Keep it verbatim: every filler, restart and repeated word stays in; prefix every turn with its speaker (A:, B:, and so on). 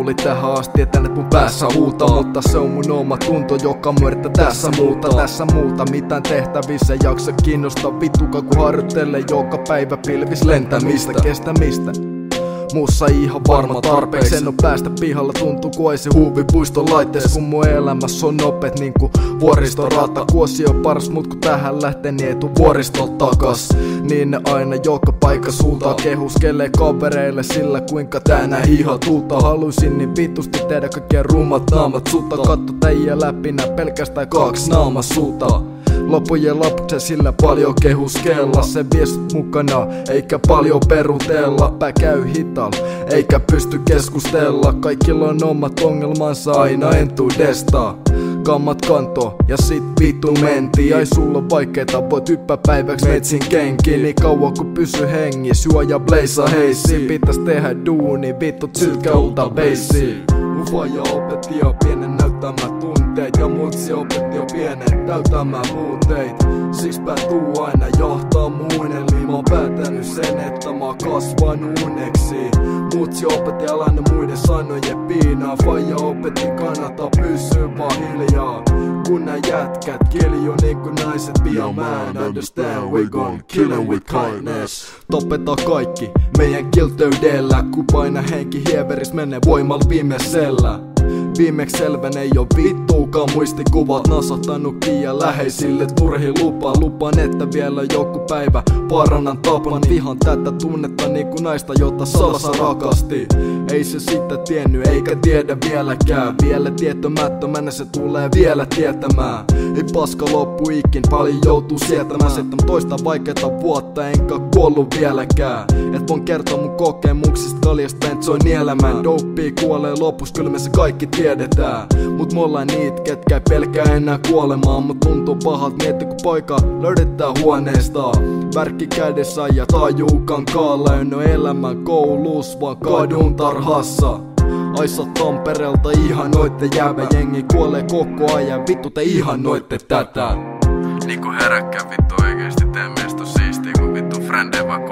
A: oli tähän asti, että nyt mun päässä huuta. Mutta se on mun oma tunto, joka muerta tässä muuta. Tässä muuta, mitään tehtävissä jaksa kiinnostaa. Vittuka kun harjoittelee joka päivä pilvis lentämistä, kestämistä. Muussa ihan varma tarpeeksi. En oo päästä pihalla, tuntuu ku ei se huuvipuiston laittees. Kun mun elämässä on nopeet niinku vuoristorata. Kuosi on paras, mut kun tähän lähtee, niin ei tuu vuoristolta takas. Niin ne aina joka paikka suuntaa, kehuskelee kavereille sillä kuinka tänään hihat tuuta. Haluisin niin vitusti tehdä kaikkien rummat naamat sutta. Katso teijä läpi nää pelkästään kaksi naamasuuta. Loppujen lopuksi sillä paljon kehuskella. Se viestit mukana, eikä paljon perutella. Pää käy hitaalla, eikä pysty keskustella. Kaikilla on omat ongelmansa aina entuudesta. Kammat kanto ja sit vittu menti. Ai sulla on vaikeeta, voit hyppää päiväks metsin kenkiin. Niin kauan kun pysy hengis, juo ja blaza heisi. Pitäis tehdä duuni, vittu sylkä uutta beissi. Mun faija opetti jo pienen näyttämään tunteet. Ja mutsi opetti jo pienen täyttämään puuteit. Siksipä tuu aina johtaa muun. Eli mä oon päätänyt sen, että mä oon kasvanut uneksi. Mutsi opetti älä muiden sanojen piinaa. Faija opetti kannattaa pysyä vaan hiljaa. Kun nää jätkät kiljuu niinku naiset pian. Man understand we gon' kill em with kindness. Tapetaan kaikki meidän kiltöydellä. Kun paina henki hieveris menee voimalla viimeisellä. Viimeksi selvenee jo vittuukaan muistikuvat. Nasahtanut ja läheisille turhi lupa. Lupaan, että vielä joku päivä parannan tapan. Vihan tätä tunnetta niinku naista, jota salassa rakasti. Ei se sitä tiennyt eikä tiedä vieläkään. Vielä tietämättömänä se tulee vielä tietämään. Ei paska loppu ikin, paljon joutuu sietämään. Sitten toista vaikeeta vuotta enkä kuollut vieläkään. Et voin kertoa mun kokemuksista kaljasta pentsoin nielämään. Dopea kuolee lopussa, kyllä me se kaikki tiedetään. Mut me ollaan niit, ketkä ei pelkää enää kuolemaan. Mut tuntuu pahalta, mietti kun poika löydetään huoneesta. Värkki kädessä ja tajuu kankaalla. En oo elämän koulus, vaan kadun tarhassa. Aissa Tampereelta ihanoitte jäävä jengi kuolee koko ajan. Vittu te ihanoitte tätä.
B: Niinku heräkkää vittu oikeesti, tee meistä siistiä kun vittu frende vaikka